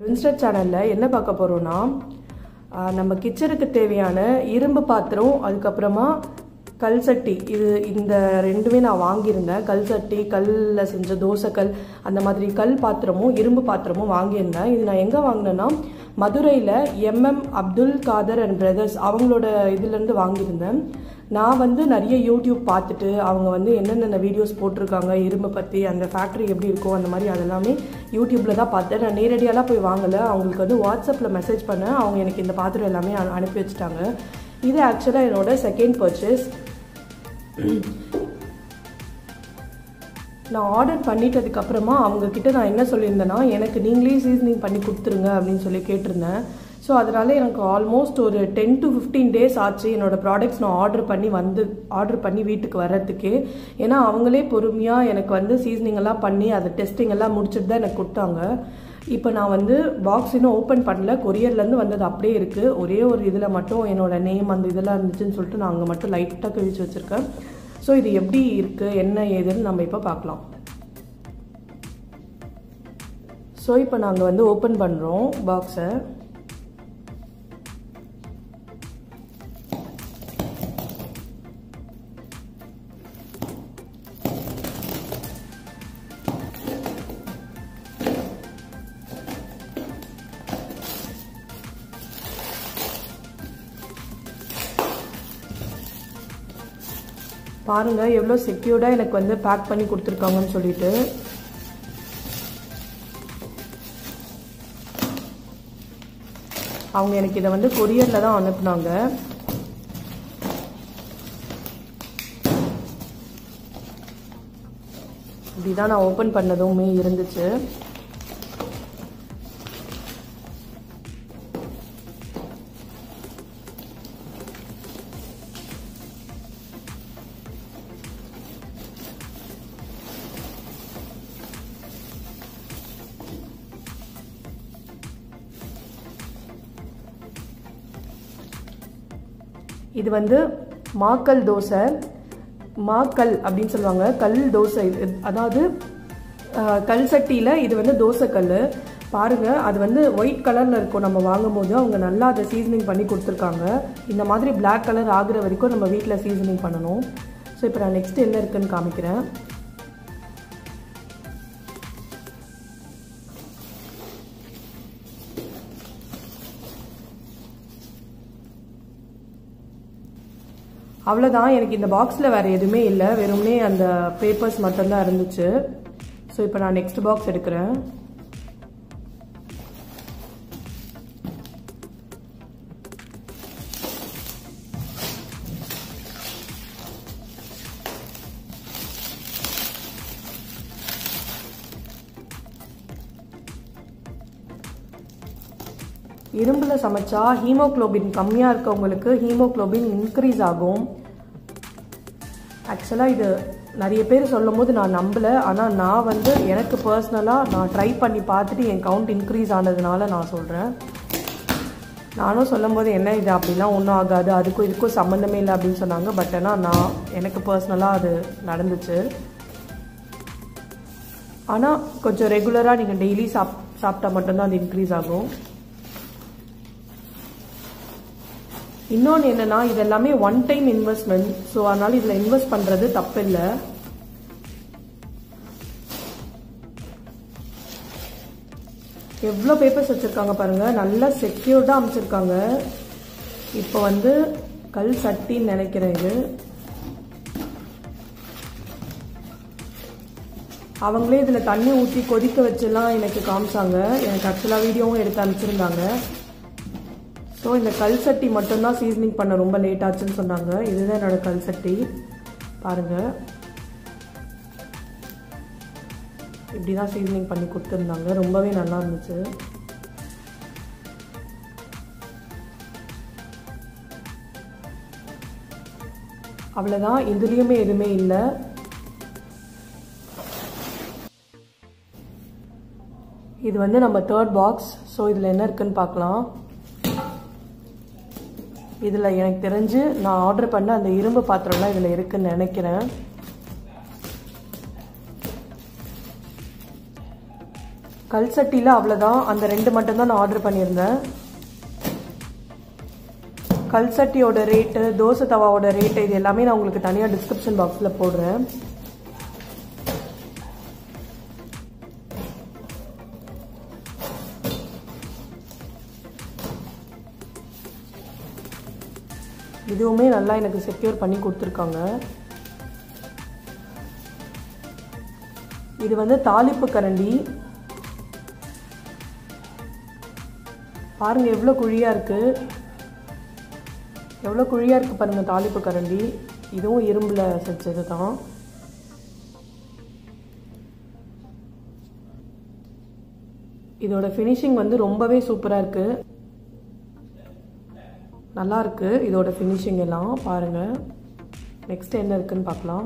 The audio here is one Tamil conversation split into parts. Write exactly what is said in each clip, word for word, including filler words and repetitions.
இன்ஸ்டா சேனல்ல என்ன பார்க்க போறோம்னா நம்ம கிச்சனுக்கு தேவையான இரும்பு பாத்திரம் அதுக்கப்புறமா கல் சட்டி இது இந்த ரெண்டுமே நான் வாங்கியிருந்தேன். கல் சட்டி கல்லில் செஞ்ச தோசைக்கல் அந்த மாதிரி கல் பாத்திரமும் இரும்பு பாத்திரமும் வாங்கியிருந்தேன். இது நான் எங்கே வாங்கினேன்னா மதுரையில் M M Abdul Kader and brothers அவங்களோட இதுலேருந்து வாங்கியிருந்தேன். நான் வந்து நிறைய யூடியூப் பார்த்துட்டு அவங்க வந்து என்னென்ன வீடியோஸ் போட்டிருக்காங்க இரும்பை பற்றி அந்த ஃபேக்ட்ரி எப்படி இருக்கும் அந்த மாதிரி அதெல்லாமே யூடியூப்பில் தான் பார்த்தேன். நான் நேரடியாலாம் போய் வாங்கலை. அவங்களுக்கு வந்து வாட்ஸ்அப்பில் மெசேஜ் பண்ணேன். அவங்க எனக்கு இந்த பாத்திரம் எல்லாமே அனுப்பி வச்சுட்டாங்க. இது ஆக்சுவலாக என்னோட செகண்ட் பர்ச்சேஸ். நான் ஆர்டர் பண்ணிட்டதுக்கப்புறமா அவங்கக்கிட்ட நான் என்ன சொல்லியிருந்தேன்னா எனக்கு நீங்களே சீசனிங் பண்ணி கொடுத்துருங்க அப்படின்னு சொல்லி கேட்டிருந்தேன். ஸோ அதனால் எனக்கு ஆல்மோஸ்ட் ஒரு டென் டு ஃபிஃப்டீன் டேஸ் ஆச்சு என்னோடய ப்ராடக்ட்ஸ் நான் ஆர்டர் பண்ணி வந்து ஆர்டர் பண்ணி வீட்டுக்கு வர்றதுக்கே. ஏன்னா அவங்களே பொறுமையாக எனக்கு வந்து சீசனிங் எல்லாம் பண்ணி அதை டெஸ்டிங் எல்லாம் முடிச்சுட்டு தான் எனக்கு கொடுத்தாங்க. இப்போ நான் வந்து பாக்ஸ் இன்னும் ஓப்பன் பண்ணல. கொரியர்லேருந்து வந்தது அப்படியே இருக்குது. ஒரே ஒரு இதில் மட்டும் என்னோட நேம் அந்த இதெல்லாம் இருந்துச்சுன்னு சொல்லிட்டு நான் அங்கே மட்டும் லைட்டாக கிழிச்சு வச்சுருக்கேன். ஸோ இது எப்படி இருக்குது என்ன ஏதுன்னு நம்ம இப்போ பார்க்கலாம். ஸோ இப்போ நாங்கள் வந்து ஓப்பன் பண்ணுறோம் பாக்ஸை. பாருங்க எவ்வளோ செக்யூர்டாக எனக்கு வந்து பேக் பண்ணி கொடுத்துருக்காங்கன்னு சொல்லிட்டு. அவங்க எனக்கு இதை வந்து கொரியரில் தான் அனுப்புனாங்க. இப்படிதான் நான் ஓப்பன் பண்ணதுமே இருந்துச்சு. இது வந்து மாக்கல் தோசை. மாக்கல் அப்படின்னு சொல்லுவாங்க. கல் தோசை. அதாவது கல் சட்டியில் இது வந்து தோசை கல். பாருங்கள் அது வந்து ஒயிட் கலரில் இருக்கும். நம்ம வாங்கும் போது அவங்க நல்லா அதை சீசனிங் பண்ணி கொடுத்துருக்காங்க. இந்த மாதிரி பிளாக் கலர் ஆகுற வரைக்கும் நம்ம வீட்டில் சீசனிங் பண்ணணும். ஸோ இப்போ நான் நெக்ஸ்ட் என்ன இருக்குன்னு காமிக்கிறேன். அவ்வளோதான். எனக்கு இந்த பாக்ஸில் வேறு எதுவுமே இல்லை. வெறும்னே அந்த பேப்பர்ஸ் மட்டும்தான் இருந்துச்சு. ஸோ இப்போ நான் நெக்ஸ்ட் பாக்ஸ் எடுக்கிறேன். இரும்பில் சமைச்சா ஹீமோக்ளோபின் கம்மியாக இருக்கவங்களுக்கு ஹீமோக்ளோபின் இன்க்ரீஸ் ஆகும். ஆக்சுவலாக இது நிறைய பேர் சொல்லும் போது நான் நம்பலை. ஆனால் நான் வந்து எனக்கு பர்சனலாக நான் ட்ரை பண்ணி பார்த்துட்டு என் கவுண்ட் இன்க்ரீஸ் ஆனதுனால நான் சொல்கிறேன். நானும் சொல்லும் போது என்ன இது அப்படிலாம் ஒன்றும் ஆகாது அதுக்கும் இதுக்கும் சம்மந்தமே இல்லை அப்படின்னு சொன்னாங்க. பட் ஆனால் நான் எனக்கு பர்சனலாக அது நடந்துச்சு. ஆனால் கொஞ்சம் ரெகுலராக நீங்கள் டெய்லி சாப் சாப்பிட்டா மட்டும்தான் அது இன்க்ரீஸ் ஆகும். இன்னொன்று என்னன்னா இது எல்லாமே ஒன் டைம் இன்வெஸ்ட்மெண்ட். ஸோ அதனால இதில் இன்வெஸ்ட் பண்ணுறது தப்பு இல்லை. எவ்வளோ பேப்பர்ஸ் வச்சுருக்காங்க பாருங்கள். நல்லா செக்யூர்டாக அமைச்சிருக்காங்க. இப்போ வந்து கல் சட்டின்னு நினைக்கிறேன். இது அவங்களே இதில் தண்ணி ஊற்றி கொதிக்க வச்சுலாம் எனக்கு காமிச்சாங்க. எனக்கு ஆக்சுவலாக வீடியோவும் எடுத்து அனுப்பிச்சிருந்தாங்க. ஸோ இந்த கல் சட்டி மட்டும்தான் சீசனிங் பண்ண ரொம்ப லேட் ஆச்சுன்னு சொன்னாங்க. இதுதான் என்னோட கல் சட்டி. பாருங்கள் இப்படி தான் சீசனிங் பண்ணி கொடுத்துருந்தாங்க. ரொம்பவே நல்லா இருந்துச்சு. அவ்வளோதான். இதுலேயுமே எதுவுமே இல்லை. இது வந்து நம்ம தேர்ட் பாக்ஸ். ஸோ இதில் என்ன இருக்குன்னு பார்க்கலாம். இதில் எனக்கு தெரிஞ்சு நான் ஆர்டர் பண்ண அந்த இரும்பு பாத்திரம்லாம் இதில் இருக்குன்னு நினைக்கிறேன். கல் சட்டியில் அவ்வளோதான், அந்த ரெண்டு மட்டும் தான் நான் ஆர்டர் பண்ணியிருந்தேன். கல் சட்டியோட ரேட்டு, தோசை தவாவோட ரேட்டு இது எல்லாமே நான் உங்களுக்கு தனியாக டிஸ்கிரிப்ஷன் பாக்ஸில் போடுறேன். இதுவுமே நல்லா எனக்கு செக்யூர் பண்ணி கொடுத்துருக்காங்க. இது வந்து தாளிப்பு கரண்டி. பாருங்க எவ்வளோ குழியாக இருக்குது, எவ்வளோ குழியாக இருக்குது பாருங்கள் தாளிப்பு கரண்டி. இதுவும் இரும்பில் செஞ்சது தான். இதோட ஃபினிஷிங் வந்து ரொம்பவே சூப்பராக இருக்குது, நல்லா இருக்குது இதோட ஃபினிஷிங் எல்லாம். பாருங்கள் நெக்ஸ்ட் என்ன இருக்குன்னு பார்க்கலாம்.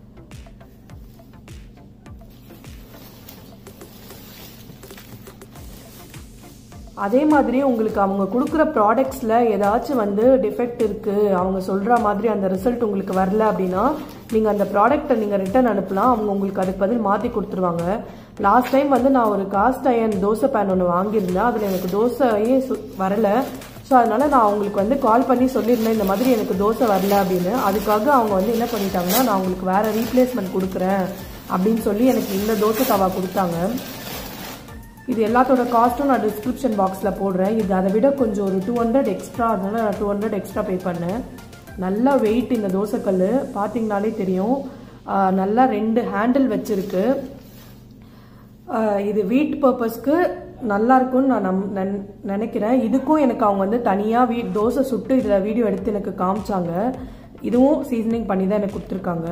அதே மாதிரி உங்களுக்கு அவங்க கொடுக்குற ப்ராடக்ட்ஸில் ஏதாச்சும் வந்து டிஃபெக்ட் இருக்குது, அவங்க சொல்கிற மாதிரி அந்த ரிசல்ட் உங்களுக்கு வரல அப்படின்னா நீங்கள் அந்த ப்ராடக்டை நீங்கள் ரிட்டர்ன் அனுப்பலாம். அவங்க உங்களுக்கு அதுக்கு பதில் மாற்றி கொடுத்துருவாங்க. லாஸ்ட் டைம் வந்து நான் ஒரு காஸ்ட் அயன் தோசை பேன் ஒன்று வாங்கியிருந்தேன், அதில் எனக்கு தோசையே வரலை. ஸோ அதனால் நான் அவங்களுக்கு வந்து கால் பண்ணி சொல்லியிருந்தேன் இந்த மாதிரி எனக்கு தோசை வரல அப்படின்னு. அதுக்காக அவங்க வந்து என்ன பண்ணிட்டாங்கன்னா, நான் உங்களுக்கு வேறு ரீப்ளேஸ்மெண்ட் கொடுக்குறேன் அப்படின்னு சொல்லி எனக்கு இந்த தோசை தவா கொடுத்தாங்க. இது எல்லாத்தோட காஸ்ட்டும் நான் டிஸ்கிரிப்ஷன் பாக்ஸில் போடுறேன். இது அதை விட கொஞ்சம் ஒரு டூ ஹண்ட்ரட் எக்ஸ்ட்ரா, அதனால நான் டூ ஹண்ட்ரட் எக்ஸ்ட்ரா பே பண்ணேன். நல்லா வெயிட் இந்த தோசைக்கல் பார்த்தீங்கனாலே தெரியும். நல்லா ரெண்டு ஹேண்டில் வச்சுருக்கு. இது வீட் பர்பஸ்க்கு நல்லா இருக்கும்னு நான் நம் நினைக்கிறேன். இதுக்கும் எனக்கு அவங்க வந்து தனியாக வீ தோசை சுட்டு இதில் வீடியோ எடுத்து எனக்கு காமிச்சாங்க. இதுவும் சீசனிங் பண்ணி தான் எனக்கு கொடுத்துருக்காங்க.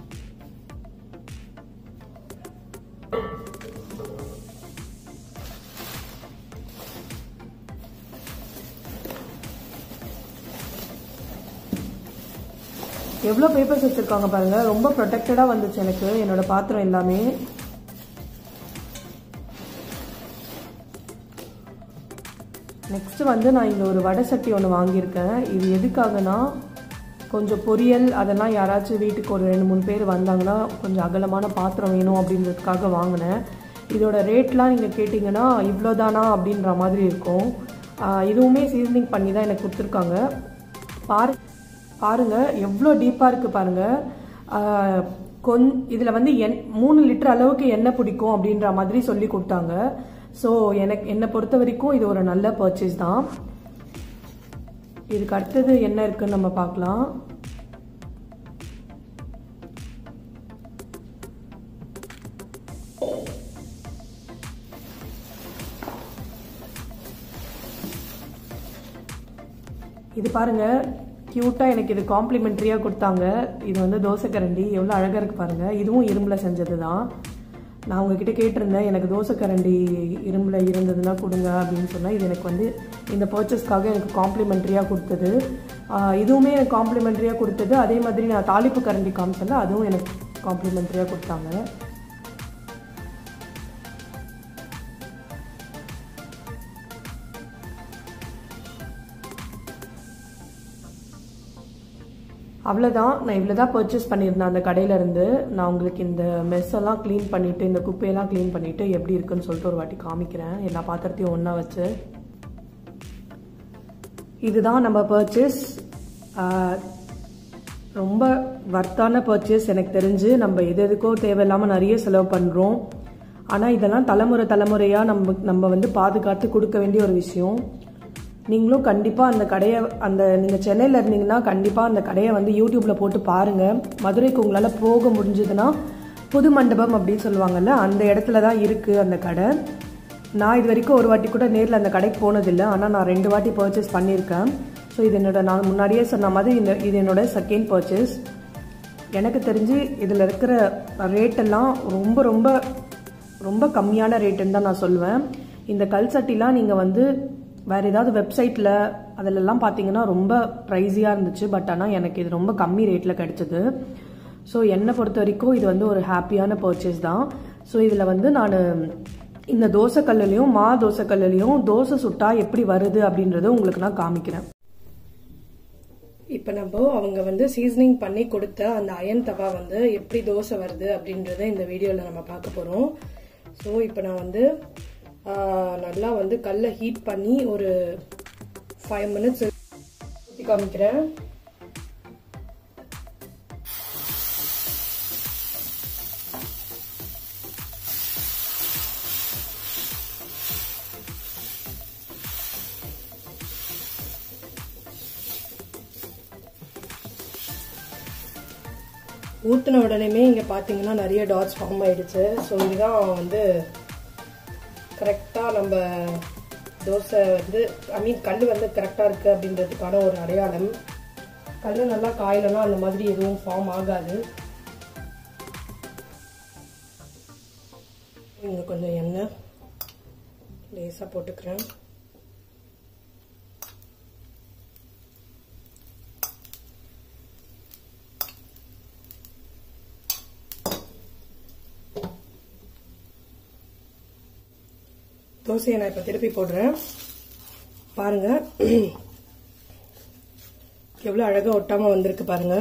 எவ்வளோ பேப்பர்ஸ் வச்சுருக்காங்க பாருங்கள், ரொம்ப ப்ரொடெக்டடாக வந்துச்சு எனக்கு என்னோட பாத்திரம் எல்லாமே. நெக்ஸ்ட் வந்து நான் இங்கே ஒரு வடை சட்டி ஒன்று வாங்கியிருக்கேன். இது எதுக்காகனா, கொஞ்சம் பொரியல் அதெல்லாம் யாராச்சும் வீட்டுக்கு ஒரு ரெண்டு மூணு பேர் வந்தாங்கன்னா கொஞ்சம் அகலமான பாத்திரம் வேணும் அப்படின்றதுக்காக வாங்கினேன். இதோட ரேட்லாம் நீங்கள் கேட்டிங்கன்னா இவ்வளோதானா அப்படின்ற மாதிரி இருக்கும். இதுவுமே சீசனிங் பண்ணி தான் எனக்கு கொடுத்துருக்காங்க. பாரு பாருங்கள் எவ்வளோ டீப்பாக இருக்குது பாருங்கள். கொஞ் இதில் வந்து எண் மூணு லிட்டர் அளவுக்கு எண்ணெய் பிடிக்கும் அப்படின்ற மாதிரி சொல்லி கொடுத்தாங்க. ஸோ எனக்கு என்னை பொறுத்த வரைக்கும் இது ஒரு நல்ல பர்ச்சேஸ் தான். இதுக்கு அடுத்தது என்ன இருக்குன்னு நம்ம பார்க்கலாம். இது பாருங்க கியூட்டா எனக்கு இது காம்ப்ளிமெண்ட்ரியா கொடுத்தாங்க. இது வந்து தோசை கரண்டி எவ்வளோ அழகா இருக்கு பாருங்க. இதுவும் இரும்புல செஞ்சது தான். நான் உங்ககிட்ட கேட்டிருந்தேன் எனக்கு தோசை கரண்டி இரும்புல இருந்ததுன்னா கொடுங்க அப்படின்னு சொன்னால் இது எனக்கு வந்து இந்த பர்ச்சேஸ்க்காக எனக்கு காம்ப்ளிமெண்ட்ரியாக கொடுத்தது. இதுவுமே எனக்கு காம்ப்ளிமெண்ட்ரியாக கொடுத்தது. அதே மாதிரி நான் தாளிப்பு கரண்டி காமிச்சேன்ல அதுவும் எனக்கு காம்ப்ளிமெண்ட்ரியாக கொடுத்தாங்க. அவ்வளோதான், நான் இவ்வளோ தான் பர்ச்சேஸ் பண்ணியிருந்தேன் அந்த கடையிலேருந்து. நான் உங்களுக்கு இந்த மெஸ்ஸெல்லாம் க்ளீன் பண்ணிவிட்டு இந்த குப்பையெல்லாம் க்ளீன் பண்ணிவிட்டு எப்படி இருக்குன்னு சொல்லிட்டு ஒரு வாட்டி காமிக்கிறேன் எல்லா பாத்திரத்தையும் ஒன்றா வச்சு. இதுதான் நம்ம பர்ச்சேஸ். ரொம்ப வர்த்தான பர்ச்சேஸ் எனக்கு தெரிஞ்சு. நம்ம எது எதுக்கோ தேவையில்லாமல் நிறைய செலவு பண்ணுறோம். ஆனால் இதெல்லாம் தலைமுறை தலைமுறையாக நம்ம நம்ம வந்து பாதுகாத்து கொடுக்க வேண்டிய ஒரு விஷயம். நீங்களும் கண்டிப்பாக அந்த கடையை அந்த நீங்கள் சென்னையில் இருந்தீங்கன்னா கண்டிப்பாக அந்த கடையை வந்து யூடியூப்பில் போட்டு பாருங்கள். மதுரைக்கு உங்களால் போக முடிஞ்சதுன்னா புதுமண்டபம் அப்படின்னு சொல்லுவாங்கள்ல அந்த இடத்துல தான் இருக்குது அந்த கடை. நான் இது வரைக்கும் ஒரு வாட்டி கூட நேரில் அந்த கடைக்கு போனதில்லை. ஆனால் நான் ரெண்டு வாட்டி பர்ச்சேஸ் பண்ணியிருக்கேன். ஸோ இது என்னோட நான் முன்னாடியே சொன்ன மாதிரி இந்த இது என்னோட செகண்ட் பர்ச்சேஸ். எனக்கு தெரிஞ்சு இதில் இருக்கிற ரேட்டெல்லாம் ரொம்ப ரொம்ப ரொம்ப கம்மியான ரேட்டுன்னு தான் நான் சொல்லுவேன். இந்த கல் சட்டிலாம் நீங்கள் வந்து வேறு ஏதாவது வெப்சைட்டில் அதிலெல்லாம் பார்த்தீங்கன்னா ரொம்ப ப்ரைஸியாக இருந்துச்சு. பட் ஆனால் எனக்கு இது ரொம்ப கம்மி ரேட்டில் கிடச்சிது. ஸோ என்னை பொறுத்த வரைக்கும் இது வந்து ஒரு ஹாப்பியான பர்ச்சேஸ் தான். ஸோ இதில் வந்து நான் இந்த தோசைக்கல்லையும் மா தோசைக்கல்லையும் தோசை சுட்டா எப்படி வருது அப்படின்றத உங்களுக்கு நான் காமிக்கிறேன். இப்போ நம்ம அவங்க வந்து சீசனிங் பண்ணி கொடுத்த அந்த அயன் தவா வந்து எப்படி தோசை வருது அப்படின்றத இந்த வீடியோவில் நம்ம பார்க்க போகிறோம். ஸோ இப்போ நான் வந்து நல்லா வந்து கல்லை ஹீட் பண்ணி ஒரு ஃபைவ் மினிட்ஸ் ஊற்றி காமிக்கிறேன். ஊற்றின உடனே இங்கே பார்த்தீங்கன்னா நிறைய டாட்ஸ் ஃபார்ம் ஆயிடுச்சு. ஸோ இதுதான் வந்து கரெக்டாக நம்ம தோசை வந்து ஐ மீன் கல் வந்து கரெக்டாக இருக்குது அப்படின்றதுக்கான ஒரு அடையாளம். கல் நல்லா காயலைன்னா அந்த மாதிரி எதுவும் ஃபார்ம் ஆகாது. இங்கே கொஞ்சம் எண்ணெய் லேசாக போட்டுக்கிறேன். தோசையை நான் இப்போ திருப்பி போடுறேன். பாருங்க எவ்வளோ அழகாக ஒட்டாமல் வந்திருக்கு பாருங்க.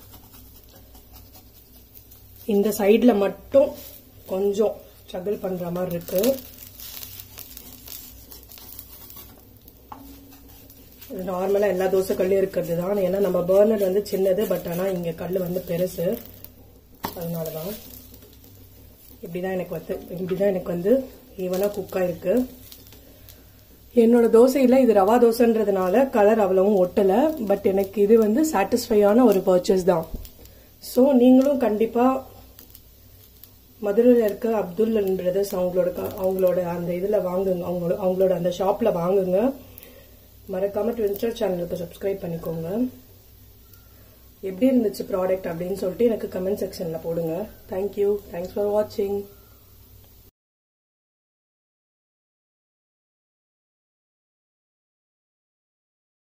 இந்த சைடில் மட்டும் கொஞ்சம் ஸ்ட்ரகிள் பண்ணுற மாதிரி இருக்கு. இது நார்மலாக எல்லா தோசை கல்லும் இருக்கிறது தான். ஏன்னா நம்ம பர்னர் வந்து சின்னது, பட் ஆனால் இங்கே கல் வந்து பெருசு. அதனால தான் இப்படிதான் எனக்கு வந்து இப்படிதான் எனக்கு வந்து ஈவனாக குக் ஆயிருக்கு. என்னோட தோசையில் இது ரவா தோசைன்றதுனால கலர் அவ்வளவும் ஒட்டலை. பட் எனக்கு இது வந்து சாட்டிஸ்ஃபையான ஒரு பர்ச்சேஸ் தான். ஸோ நீங்களும் கண்டிப்பாக மதுரையில் இருக்க அப்துல் பிரதர்ஸ் அவங்களோட அவங்களோட அந்த இதில் வாங்குங்க, அவங்களோட அவங்களோட அந்த ஷாப்பில் வாங்குங்க. மறக்காமல் ட்வின்ஸ்டர் சேனலுக்கு சப்ஸ்கிரைப் பண்ணிக்கோங்க. எப்படி இருந்துச்சு ப்ராடக்ட் அப்படின்னு சொல்லிட்டு எனக்கு கமெண்ட் செக்ஷனில் போடுங்க. தேங்க்யூ. தேங்க்ஸ் ஃபார் வாட்சிங்.